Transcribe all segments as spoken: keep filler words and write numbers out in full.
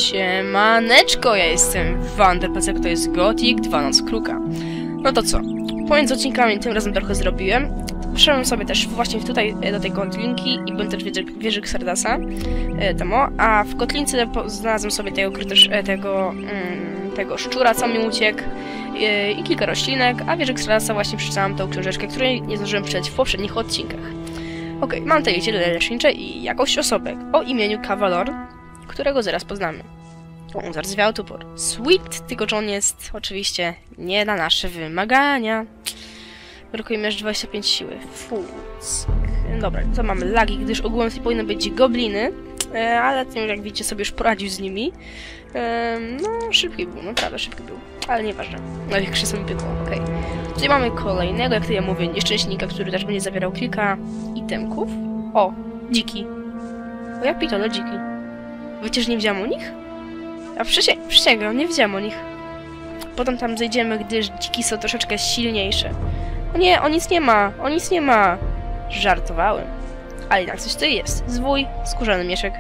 Siemaneczko, ja jestem Wanderpacek, to jest Gothic dwa Noc Kruka. No to co? Pomiędzy odcinkami tym razem trochę zrobiłem. Wszedłem sobie też właśnie tutaj do tej kotlinki i byłem też wieży, wieży Xardasa temo, a w kotlince znalazłem sobie tego, tego, mm, tego szczura, co mi uciekł i, i kilka roślinek, a wieży Xardasa właśnie przeczytałam tą książeczkę, której nie zdążyłem przeczytać w poprzednich odcinkach. Okej, okay, mam tutaj zielone lecznicze i jakąś osobę o imieniu Kavalor, którego zaraz poznamy. O, zardzewiały topór. Sweet, tylko że on jest oczywiście nie na nasze wymagania. Brakuje mi aż dwadzieścia pięć siły. Fuck. Dobra, to mamy lagi, gdyż ogółem tutaj powinny być gobliny, e, ale ten, jak widzicie, sobie już poradził z nimi. E, no, szybki był, naprawdę szybki był, ale nieważne. Największy sobie pykło, okej. Okay. Tutaj mamy kolejnego, jak to ja mówię, nieszczęśnika, który też będzie zawierał kilka itemków. O, dziki. O, ja pitole dziki. Wiecie, że nie widziałam o nich? A przysię przysięgam, nie widziałam o nich. Potem tam zejdziemy, gdyż dziki są troszeczkę silniejsze. O nie, on nic nie ma, on nic nie ma. Żartowałem. Ale jednak coś tutaj jest. Zwój, skórzany mieszek.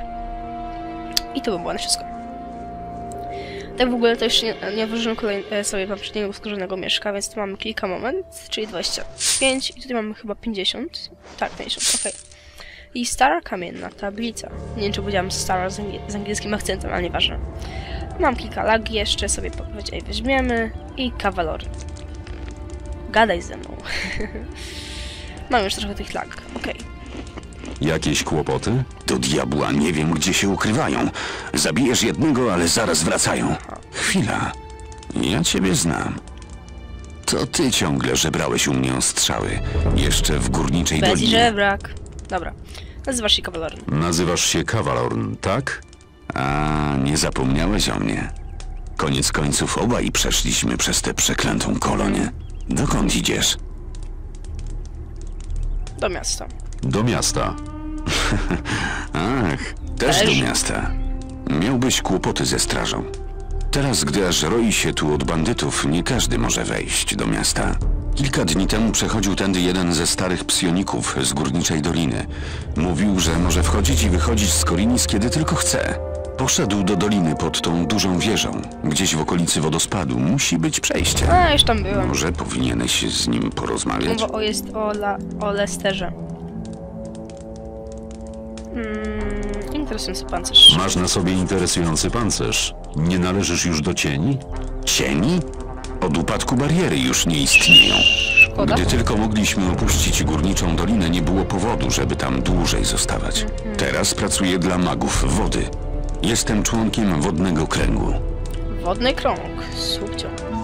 I to by było na wszystko. Tak w ogóle to jeszcze nie, nie włożyłem sobie poprzedniego skórzanego mieszka, więc tu mamy kilka moment, czyli dwadzieścia pięć i tutaj mamy chyba pięćdziesiąt. Tak, pięćdziesiąt, okej. Okay. I stara kamienna tablica. Nie wiem, czy powiedziałam stara z, angiel z angielskim akcentem, ale nieważne. Mam kilka lagi jeszcze, sobie powiedzieć weźmiemy. I Kavalor. Gadaj ze mną. Mam już trochę tych lag, okej. Okay. Jakieś kłopoty? Do diabła, nie wiem, gdzie się ukrywają. Zabijesz jednego, ale zaraz wracają. Chwila. Ja ciebie znam. To ty ciągle żebrałeś u mnie o strzały. Jeszcze w Górniczej Bez Dolinie. żebrak. Dobra. Nazywasz się Kavalorn. Nazywasz się Kavalorn, tak? A, nie zapomniałeś o mnie. Koniec końców obaj przeszliśmy przez tę przeklętą kolonię. Dokąd idziesz? Do miasta. Do miasta. Ach, też, też do miasta. Miałbyś kłopoty ze strażą. Teraz, gdy aż roi się tu od bandytów, nie każdy może wejść do miasta. Kilka dni temu przechodził tędy jeden ze starych psioników z Górniczej Doliny. Mówił, że może wchodzić i wychodzić z Korinis, kiedy tylko chce. Poszedł do doliny pod tą dużą wieżą. Gdzieś w okolicy wodospadu musi być przejście. A, już tam byłem. Może powinieneś z nim porozmawiać? Mowa o jest o, la, o Lesterze. Hmm, interesujący pancerz. Masz na sobie interesujący pancerz. Nie należysz już do cieni? Cieni? Od upadku bariery już nie istnieją. Szkoda? Gdy tylko mogliśmy opuścić Górniczą Dolinę, nie było powodu, żeby tam dłużej zostawać. Mhm. Teraz pracuję dla magów wody. Jestem członkiem Wodnego Kręgu. Wodny krąg, subcio.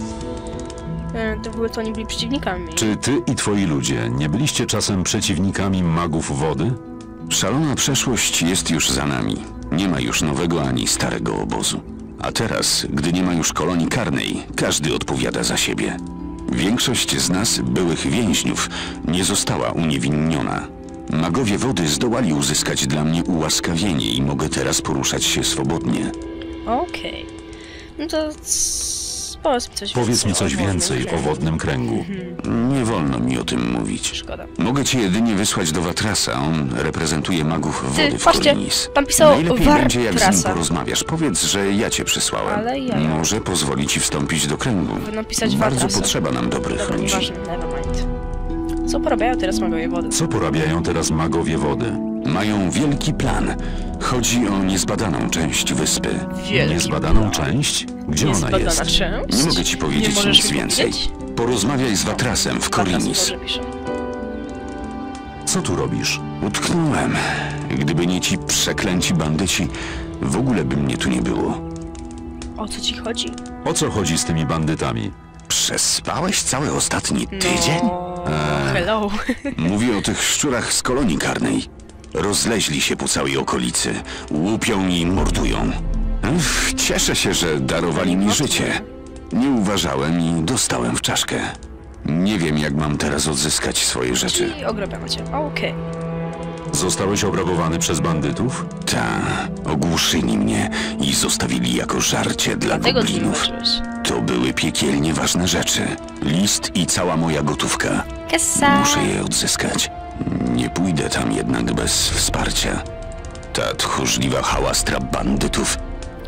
E, to były to oni byli przeciwnikami. Czy ty i twoi ludzie nie byliście czasem przeciwnikami magów wody? Szalona przeszłość jest już za nami. Nie ma już nowego ani starego obozu. A teraz, gdy nie ma już kolonii karnej, każdy odpowiada za siebie. Większość z nas, byłych więźniów, nie została uniewinniona. Magowie wody zdołali uzyskać dla mnie ułaskawienie i mogę teraz poruszać się swobodnie. Okej. Okay. No to... Powiedz mi coś Powiedz więcej, mi coś o, więcej wodnym o Wodnym Kręgu. Mhm. Nie wolno mi o tym mówić. Szkoda. Mogę cię jedynie wysłać do Watrasa. On reprezentuje magów Ty, wody w patrzcie, Korinis. tam pisało Najlepiej będzie, jak z nim Wartrasa. porozmawiasz. Powiedz, że ja cię przysłałem. Ale ja... Może pozwoli ci wstąpić do kręgu. Powinno pisać Bardzo Wartrasa. potrzeba nam dobrych Dobra, ludzi. nieważne, nevermind. Co porabiają teraz magowie wody? Co porabiają teraz magowie wody? Mają wielki plan. Chodzi o niezbadaną część wyspy. Wielki Niezbadaną część? Gdzie ona Niezbadana jest? część? Nie mogę ci powiedzieć Nie możesz nic mi więcej. powiedzieć? Porozmawiaj z Watrasem w Korinis. Watras dobrze pisze. Co tu robisz? Utknąłem. Gdyby nie ci przeklęci bandyci, w ogóle by mnie tu nie było. O co ci chodzi? O co chodzi z tymi bandytami? Przespałeś cały ostatni tydzień? No... Hello. Mówię o tych szczurach z kolonii karnej. Rozleźli się po całej okolicy. Łupią i mordują. Ech, cieszę się, że darowali mi życie. Nie uważałem i dostałem w czaszkę. Nie wiem, jak mam teraz odzyskać swoje rzeczy. Czyli ograbiamy cię. Okej. Zostałeś obrabowany przez bandytów? Ta, ogłuszyli mnie i zostawili jako żarcie dla Dlatego ty nie goblinów. walczyłeś. To były piekielnie ważne rzeczy. List i cała moja gotówka. Kesa. Muszę je odzyskać. Nie pójdę tam jednak bez wsparcia. Ta tchórzliwa hałastra bandytów.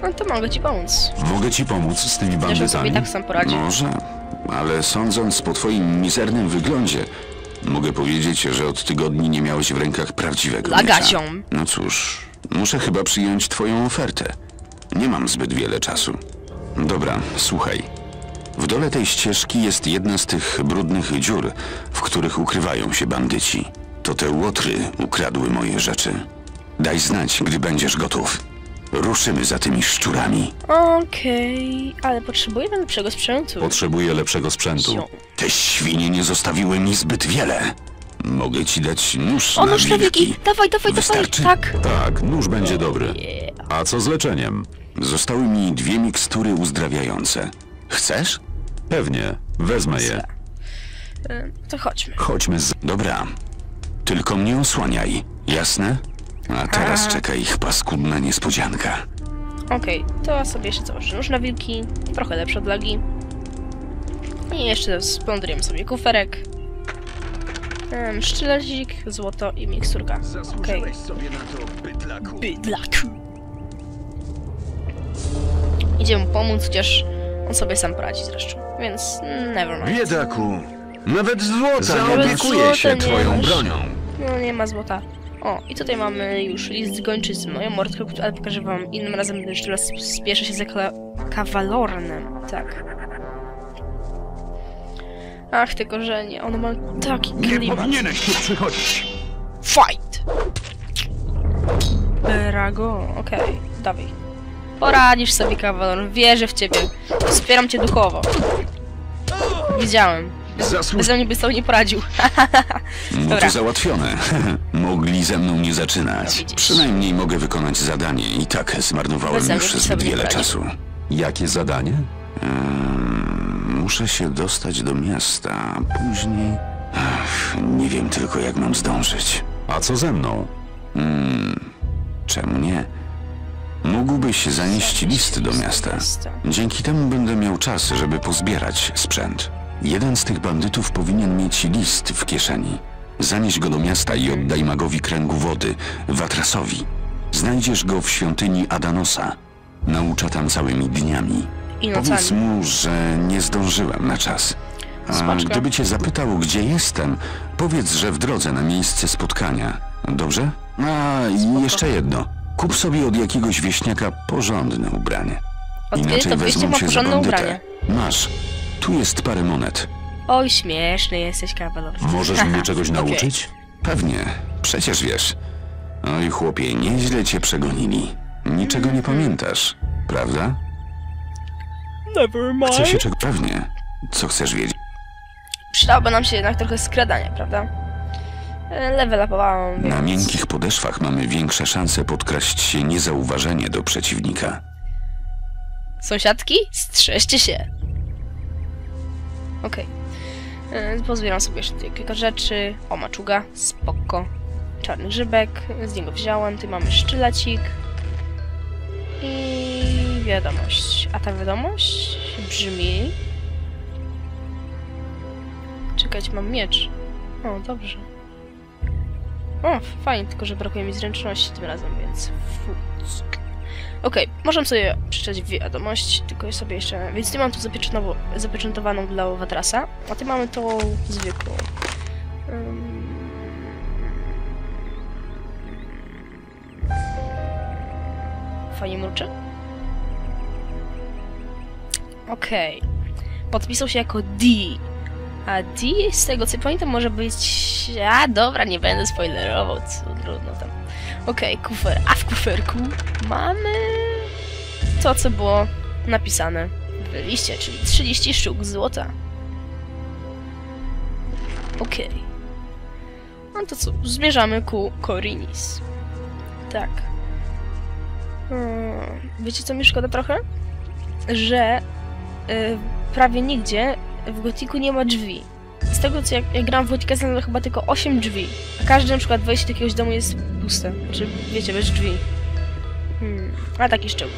No to mogę ci pomóc. Mogę ci pomóc z tymi Chociaż on sobie bandytami? i tak sam poradzi. Może, ale sądząc po twoim mizernym wyglądzie, mogę powiedzieć, że od tygodni nie miałeś w rękach prawdziwego miecza. Lagacią. No cóż, muszę chyba przyjąć twoją ofertę. Nie mam zbyt wiele czasu. Dobra, słuchaj. W dole tej ścieżki jest jedna z tych brudnych dziur, w których ukrywają się bandyci. To te łotry ukradły moje rzeczy. Daj znać, gdy będziesz gotów. Ruszymy za tymi szczurami. Okej, ale potrzebujemy lepszego sprzętu. Potrzebuję lepszego sprzętu. Ziom. Te świnie nie zostawiły mi zbyt wiele. Mogę ci dać nóż O, na nóż na wilki. wilki! Dawaj, dawaj, Wystarczy? dawaj! Tak! Tak, nóż będzie dobry. Yeah. A co z leczeniem? Zostały mi dwie mikstury uzdrawiające. Chcesz? Pewnie, wezmę je. E, To chodźmy. Chodźmy z... Dobra. Tylko mnie osłaniaj. Jasne? A teraz A. czeka ich paskudna niespodzianka. Okej, to ja sobie jeszcze założę nóż na wilki, trochę lepsze od lagi. I jeszcze splądrujemy sobie kuferek. Um, sztylecik, złoto i miksturka. Okej. sobie na to, bydlaku. Bydlaku. Idziemy mu pomóc, chociaż on sobie sam poradzi zresztą, więc never mind. Biedaku, nawet złota Nawet nie opiekuje złota się nie twoją masz. bronią. No nie ma złota. O, i tutaj mamy już list gończy z moją mordką, ale pokażę wam innym razem, gdyż teraz spieszę się za kla- kawalornem. Tak. Ach, te korzenie, one ma taki Nie klimat. powinieneś tu przychodzić. Fight! Brago, okej, dawaj. Poradzisz sobie, kawalor, wierzę w ciebie. Wspieram cię duchowo. Widziałem. Zasłuż... Beze mnie by sobie nie poradził. No Dobra. to załatwione. Mogli ze mną nie No zaczynać. widzisz. Przynajmniej mogę wykonać zadanie i tak zmarnowałem Beze mnie już by zbyt sobie nie wiele poradził. czasu. Jakie zadanie? Mm, muszę się dostać do miasta, a później... Ach, nie wiem tylko, jak mam zdążyć. A co ze mną? Mm, czemu nie? Mógłbyś zanieść list do miasta. Dzięki temu będę miał czas, żeby pozbierać sprzęt. Jeden z tych bandytów powinien mieć list w kieszeni. Zanieś go do miasta i oddaj magowi kręgu wody, Watrasowi. Znajdziesz go w świątyni Adanosa. Naucza tam całymi dniami. I Powiedz nocami. mu, że nie zdążyłem na czas. A Smaczka. gdyby cię zapytał, gdzie jestem, powiedz, że w drodze na miejsce spotkania. Dobrze? A i jeszcze jedno. Kup sobie od jakiegoś wieśniaka porządne ubranie. Od kiedy Inaczej to wyjście wezmą ma cię za porządne bandytę. ubranie? Masz. Tu jest parę monet. Oj, śmieszny jesteś, kawalor. Możesz mnie czegoś Okej. nauczyć? Pewnie. Przecież wiesz. Oj, chłopie, nieźle cię przegonili. Niczego nie pamiętasz, prawda? Never mind. Chcę się czego... Pewnie. Co chcesz wiedzieć? Przydałoby nam się jednak trochę skradania, prawda? E, Level upowałam, więc... Na miękkich podeszwach mamy większe szanse podkraść się niezauważenie do przeciwnika. Sąsiadki? Strzeżcie się! Okej. Okay. Pozbieram sobie jeszcze tutaj kilka rzeczy. O, maczuga. Spoko. Czarny grzybek. Z niego wziąłem. Tu mamy sztylecik. I wiadomość. A ta wiadomość brzmi... Czekajcie, mam miecz. O, dobrze. O, fajnie, tylko że brakuje mi zręczności tym razem, więc... Fuck. Okej, okay, możemy sobie przeczytać wiadomość, tylko sobie jeszcze... Więc ty mam tu zapieczętowaną, zapieczętowaną dla Watrasa, a ty mamy tą zwykłą. Um... Fajnie mruczy. Okej. Okay. Podpisał się jako D. A D, z tego co pamiętam, może być... A, dobra, nie będę spoilerował, co trudno tam. Okej, okay, kufer. A w kuferku mamy to, co było napisane w liście, czyli trzydzieści sztuk złota. Okej. Okay. No to co, zmierzamy ku Korinis. Tak. Hmm, wiecie co mi szkoda trochę? Że yy, prawie nigdzie w Gotiku nie ma drzwi. Z tego co jak, jak gram w Gotika, znalazłem chyba tylko osiem drzwi. A każde na przykład wejście do jakiegoś domu jest puste. Znaczy, wiecie, bez drzwi. Hmm, a taki szczegół.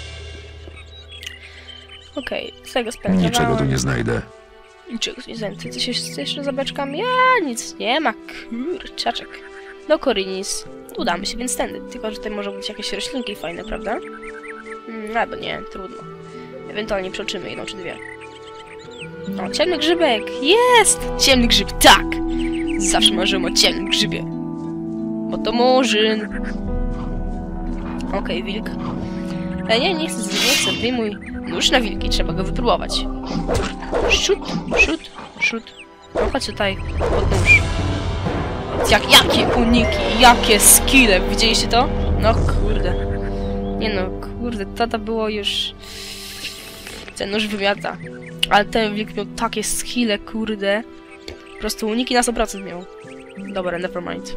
Okej, okay, z tego spędzałem. Niczego tu nie znajdę. Niczego tu nie znajdę. Ty coś jest jeszcze za beczkami? Ja, nic nie ma, kurczaczek. Do Korinis. Udamy się więc tędy. Tylko, że tutaj może być jakieś roślinki fajne, prawda? Mm, albo nie, trudno. Ewentualnie przeoczymy jedną czy dwie. O, ciemny grzybek! Jest! Ciemny grzyb, tak! Zawsze marzyłem o ciemnym grzybie. Bo to murzyn. Okej, okay, wilk. Ale nie, nie chcę, nie chcę, wyjmuj nóż na wilki, trzeba go wypróbować. Szut, szut, szut. No chodź tutaj, pod nóż. Jak, jakie uniki, jakie skille, widzieliście to? No kurde. Nie no, kurde, to to było już... Ten nóż wymiata. Ale ten wilk miał takie skille, kurde. Po prostu uniki na sto procent miał. Dobra, nevermind.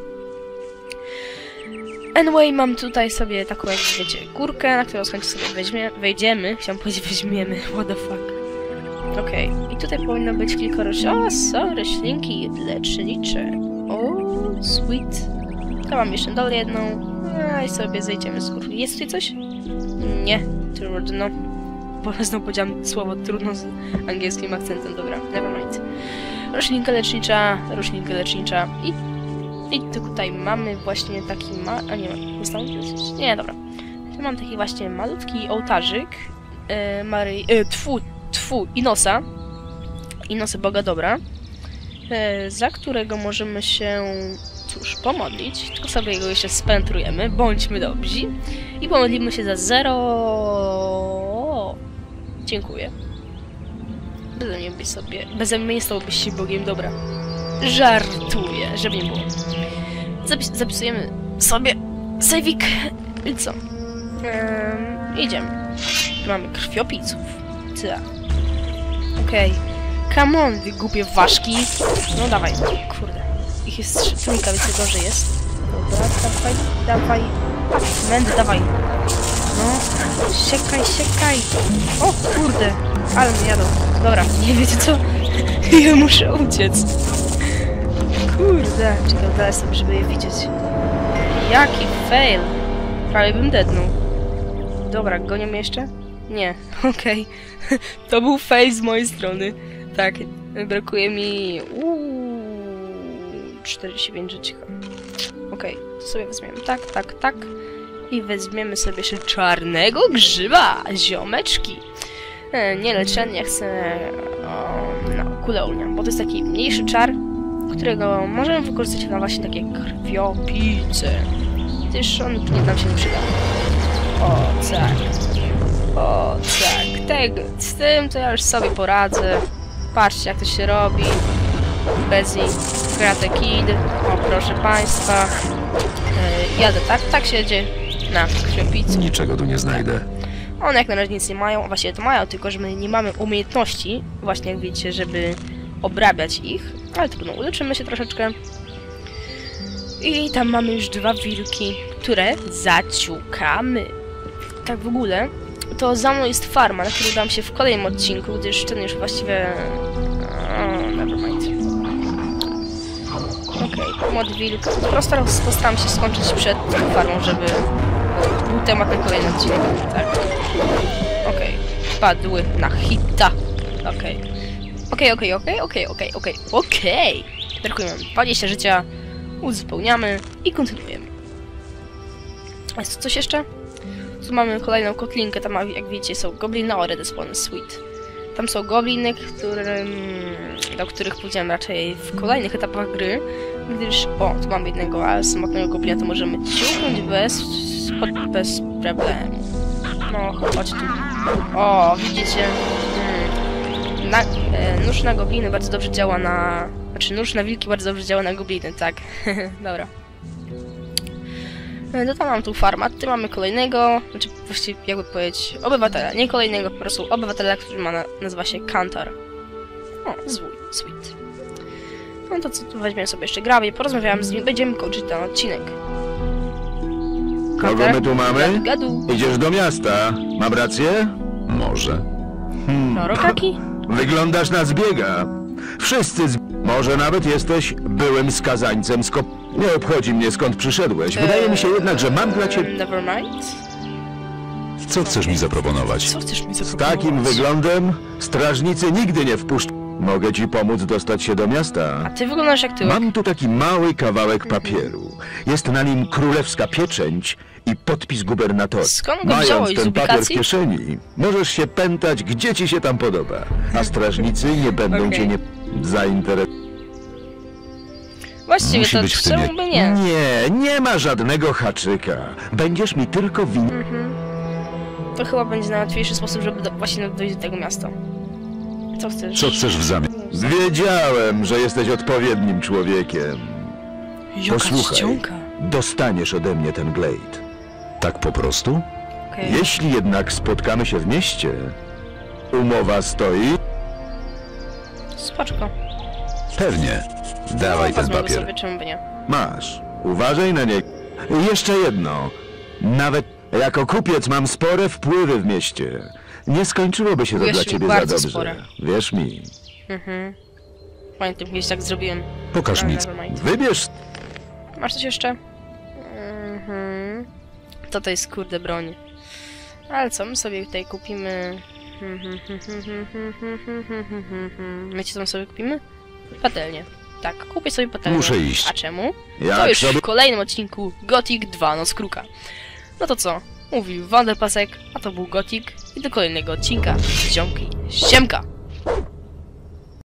Anyway, mam tutaj sobie taką, jak wiecie, górkę, na którą z chęcią sobie weźmie, wejdziemy. Chciałam powiedzieć weźmiemy, what the fuck. Okej, okay. I tutaj powinno być kilka roślin. O, są roślinki lecznicze. O, sweet. To mam jeszcze dole jedną. A i sobie zejdziemy z góry. Jest tutaj coś? Nie, trudno. Bo znowu powiedziałam słowo trudno z angielskim akcentem. Dobra, nevermind. Roślinka lecznicza, roślinka lecznicza i... I tutaj mamy właśnie taki ma... A nie, nie stało? Nie, dobra. Tu mam taki właśnie malutki ołtarzyk. E, Maryi... E, tfu, tfu, Inosa. Inosy Boga Dobra. E, za którego możemy się... Cóż, pomodlić. Tylko sobie go jeszcze spentrujemy. Bądźmy dobrzy. I pomodlimy się za zero... Dziękuję. Beze mnie byś sobie... Beze mnie stałbyś się Bogiem Dobra. Żartuję, żeby nie było. Zapis zapisujemy sobie sejwik i co? Um, idziemy. Tu mamy krwiopijców. Tyle. Okej. Okay. Come on, wy głupie ważki. No dawaj. Kurde. Ich jest trójka, więc gorzej jest. Dobra, dawaj, dawaj. Mędy, dawaj. No. Siekaj, siekaj. O kurde. Ale mnie jadą. Dobra, nie wiecie co? Ja muszę uciec. Kurde, czekaj, dalej sobie, żeby je widzieć. Jaki fail! Prawie bym deadnął. Dobra, gonią mnie jeszcze? Nie, okej. Okay. To był fail z mojej strony. Tak, brakuje mi... Uuu, czterdzieści pięć życia. Okej, okay, to sobie weźmiemy tak, tak, tak. I weźmiemy sobie jeszcze czarnego grzyba, ziomeczki. E, nie leczenie, chcę... O, no, kuleolnia, bo to jest taki mniejszy czar, którego możemy wykorzystać na właśnie takie krwiopijce. Gdyż on nie nam się nie przyda. O, tak. O, tak. Tego, z tym to ja już sobie poradzę. Patrzcie, jak to się robi. Bezi, Karate Kid. O, proszę państwa. Yy, jadę tak, tak się dzieje na krwiopijce. Niczego tu nie znajdę. One jak na razie nic nie mają. Właściwie to mają, tylko że my nie mamy umiejętności, właśnie jak widzicie, żeby obrabiać ich. Ale trudno, uleczymy się troszeczkę. I tam mamy już dwa wilki, które zaciukamy. Tak w ogóle, to za mną jest farma, na którą dam się w kolejnym odcinku, gdyż ten już właściwie... Oh, nevermind. Okej, okay, młody wilk. Postaram, postaram się skończyć przed tą farmą, żeby był temat na kolejny odcinek. Tak. Okej, okay. Padły na hita. Okej. Okay. Okej, okej, okej, okej, okej, okej, okej. Brakuje nam dwadzieścia życia. Uzupełniamy i kontynuujemy. A jest tu coś jeszcze? Tu mamy kolejną kotlinkę, tam jak widzicie są gobliny, o, red spawn, sweet. Tam są gobliny, którym, do których pójdziemy raczej w kolejnych etapach gry, gdyż, o, tu mamy jednego, ale samotnego goblina to możemy ciągnąć bez, bez problemu. No, chodź tu. O, widzicie? Hmm. Na, e, nóż na gobliny bardzo dobrze działa na... Znaczy, nóż na wilki bardzo dobrze działa na gobliny, tak. Dobra. No to mam tu farma, tutaj mamy kolejnego, znaczy właściwie jakby powiedzieć obywatela, nie kolejnego, po prostu obywatela, który ma na, nazywa się Kantar. O, zwój, sweet. No to co, tu weźmiemy sobie jeszcze grawie, porozmawiałem z nim, będziemy kończyć ten odcinek. Kogo my tu mamy? Gadu. Idziesz do miasta, mam rację? Może. Hmm. No, rokaki? Wyglądasz na zbiega. Wszyscy z... Może nawet jesteś byłym skazańcem z kop... Nie obchodzi mnie, skąd przyszedłeś. Wydaje mi się jednak, że mam dla ciebie... Nevermind. Co chcesz mi zaproponować? Co chcesz mi Z zaproponować? takim wyglądem strażnicy nigdy nie wpuszczą. Mogę ci pomóc dostać się do A miasta. ty wyglądasz jak tyłek. Mam tu taki mały kawałek papieru. Jest na nim królewska pieczęć i podpis gubernatora. Skąd go Mając wziąłeś, z ten papier w publikacji? kieszeni, możesz się pętać, gdzie ci się tam podoba. A strażnicy nie będą Okej. cię nie zainteresować. Właściwie Musi to być w tym czemu jak- by nie? Nie, nie ma żadnego haczyka. Będziesz mi tylko win... To chyba będzie najłatwiejszy sposób, żeby do, właśnie dojść do tego miasta. Co chcesz? Co chcesz w zamian? Wiedziałem, że jesteś odpowiednim człowiekiem. Jaka Posłuchaj. czcionka. Dostaniesz ode mnie ten glejt. Tak po prostu? Okej. Jeśli jednak spotkamy się w mieście, umowa stoi. Spoczko. Pewnie. Dawaj No, ten wezmę go papier. sobie, czemu by nie? Masz. Uważaj na nie. I jeszcze jedno. Nawet jako kupiec mam spore wpływy w mieście. Nie skończyłoby się to Wierz dla mi, ciebie za bardzo dobrze. spore. Wierz mi. Mhm. Pamiętam, kiedyś tak zrobiłem. Pokaż Ale mi. nevermind. Wybierz. Masz coś jeszcze? Mhm. To to jest kurde broń. Ale co, my sobie tutaj kupimy... Wiecie co my sobie kupimy? Patelnię. Tak, kupię sobie patelnię. Muszę iść. A czemu? To Jak już sobie... w kolejnym odcinku Gothic dwa Noc Kruka. No to co? Mówił Wanderpasek, a to był Gothic i do kolejnego odcinka. Ziomki, siemka!